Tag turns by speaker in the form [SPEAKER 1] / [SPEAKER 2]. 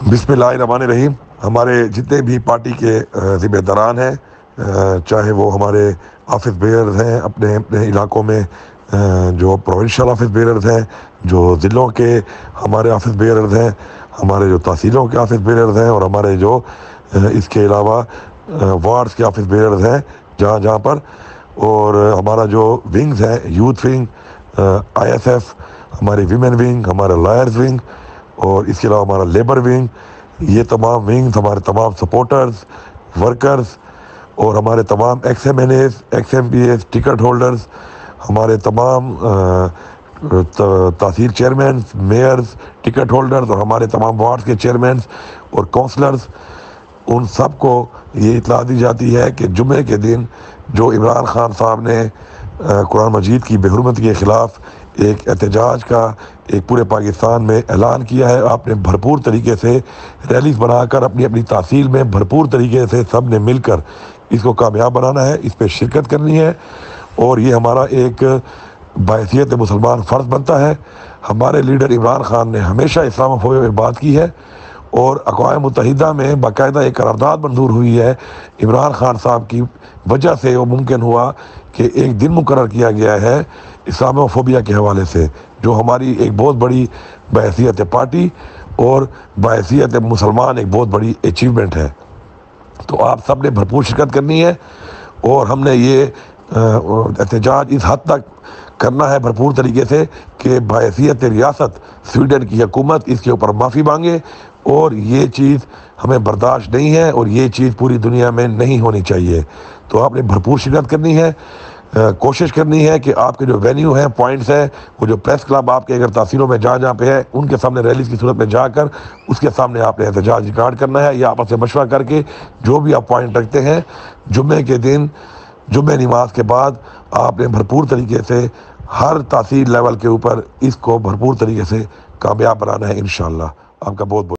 [SPEAKER 1] बिस्मिल्लाहिर्रहमानिर्रहीम। हमारे जितने भी पार्टी के ज़िम्मेदारान हैं, चाहे वो हमारे ऑफिस बेयर्स हैं अपने अपने इलाकों में, जो प्रोविंशियल ऑफिस बेयर्स हैं, जो ज़िलों के हमारे ऑफिस बेयर्स हैं, हमारे जो तहसीलों के ऑफिस बेयर्स हैं, और हमारे जो इसके अलावा वार्ड्स के ऑफिस बेयर्स हैं जहाँ जहाँ पर, और हमारा जो विंग्स हैं, यूथ विंग, ISF, हमारी वीमेन विंग, हमारा लॉयर्स विंग, और इसके अलावा हमारा लेबर विंग, ये तमाम विंग्स, हमारे तमाम सपोर्टर्स, वर्कर्स, और हमारे तमाम XMNAs, XMPAs, टिकट होल्डर्स, हमारे तमाम तहसील चेयरमैन, मेयर्स, टिकट होल्डर्स, और हमारे तमाम वार्ड्स के चेयरमैन और काउंसलर्स, उन सब को ये इतला दी जाती है कि जुमे के दिन जो इमरान खान साहब ने कुरान मजीद की बेहुरमती के ख़िलाफ़ एक एहतजाज का एक पूरे पाकिस्तान में ऐलान किया है। आपने भरपूर तरीके से रैलीज बनाकर अपनी अपनी तहसील में भरपूर तरीके से सब ने मिलकर इसको कामयाब बनाना है, इस पर शिरकत करनी है, और ये हमारा एक बायसियत मुसलमान फ़र्ज़ बनता है। हमारे लीडर इमरान खान ने हमेशा इस्लामोफोबिया में बात की है, और अक़वाम मुत्तहिदा में बाकायदा एक करारदाद मंजूर हुई है। इमरान खान साहब की वजह से वो मुमकिन हुआ कि एक दिन मुकर्रर किया गया है इस्लामोफोबिया के हवाले से, जो हमारी एक बहुत बड़ी बहसीयत पार्टी और बहसीयत मुसलमान एक बहुत बड़ी अचीवमेंट है। तो आप सब ने भरपूर शिरकत करनी है, और हमने ये एहतजाज इस हद तक करना है भरपूर तरीके से कि बहसीयत रियासत स्वीडन की हुकूमत इसके ऊपर माफ़ी मांगे, और ये चीज़ हमें बर्दाश्त नहीं है, और ये चीज़ पूरी दुनिया में नहीं होनी चाहिए। तो आपने भरपूर शिरकत करनी है, कोशिश करनी है कि आपके जो वेन्यू हैं, पॉइंट्स हैं, वो जो प्रेस क्लब आपके अगर तहसीलों में जहाँ जहाँ पे है, उनके सामने रैलीज की सूरत में जाकर उसके सामने आपने एहतजाज रिकॉर्ड करना है, या आपस में मशवरा करके जो भी आप पॉइंट रखते हैं जुम्मे के दिन, जुम्मे नमाज के बाद आपने भरपूर तरीके से हर तहसील लेवल के ऊपर इसको भरपूर तरीके से कामयाब बनाना है इंशाअल्लाह। आपका बहुत बहुत